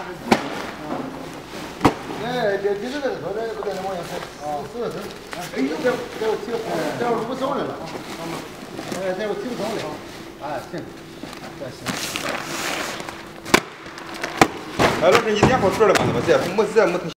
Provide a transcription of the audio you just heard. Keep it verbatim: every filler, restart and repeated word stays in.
哎，这这这个说这不在那往下跑，啊，是是，哎呦，这这我提，这我不上来了，哎，这我提不上来，哎，行，这行。哎，老师，你电话出来了吗？那么这没这没。